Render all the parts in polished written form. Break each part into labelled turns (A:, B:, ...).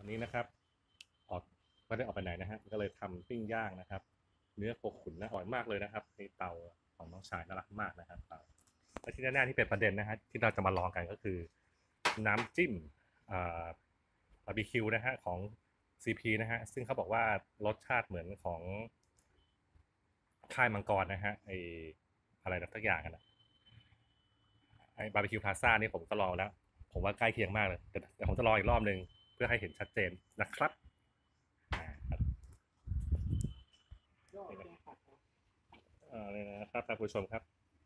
A: วันนี้นะครับออกไม่ได้ออกไปไหนนะฮะก็เลยทำปิ้งย่างนะครับ เนื้อโคขุนนะอร่อยมากเลยนะครับในเตาของน้องชายน่ารักมากนะครับและที่แน่ๆที่เป็นประเด็นนะฮะที่เราจะมาลองกันก็คือน้ำจิ้มบาร์บีคิวนะฮะของ CP นะฮะซึ่งเขาบอกว่ารสชาติเหมือนของค่ายมังกรนะฮะไออะไรนะสักอย่างกันนะไอบาร์บีคิวพลาซ่านี่ผมก็ลองแล้วผมว่าใกล้เคียงมากเลยแต่ผมจะลองอีกรอบหนึ่งเพื่อให้เห็นชัดเจนนะครับนี่นะครับท่านผู้ชมครับ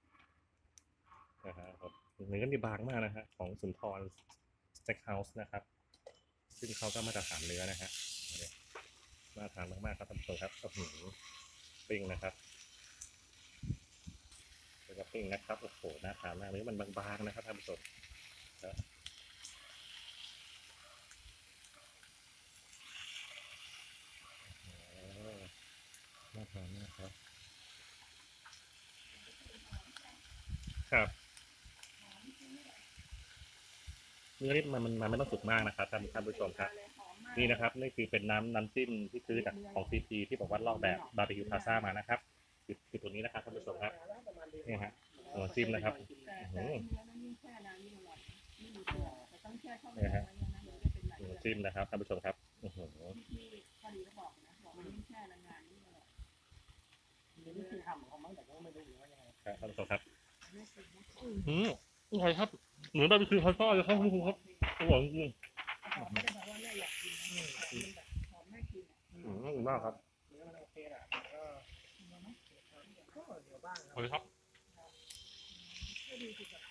A: นะครับเนื้อนี่บางมากนะฮะของสุนทรสเต็กเฮาส์นะครับซึ่งเขาก็มาตรฐานเนื้อนะฮะมาตรฐานมากๆครับท่านผู้ชมครับก็ปิ้งนะครับเป็นปิ้งนะครับโอ้โหน่าทานมากเนื้อมันบางๆนะครับท่านผู้ชมน่าทานมากครับครับเนื้อนี่มันไม่ต้องสุกมากนะครับท่านผู้ชมครับนี่นะครับนี่คือเป็นน้ำจิ้มที่ซื้อจากของซีพีที่บอกว่าลอกแบบบาร์บีคิวพาซ่ามานะครับคือตัวนี้นะครับท่านผู้ชมครับนี่ฮะน้ำจิ้มนะครับนี่ฮะน้ำจิ้มนะครับท่านผู้ชมครับครับท่านผู้ชมครับอร่อยครับเหมือนบาร์บีคิวพาซ่าเลยครับท่านผู้ชมครับอร่อยจริงมากครับโอเคครับ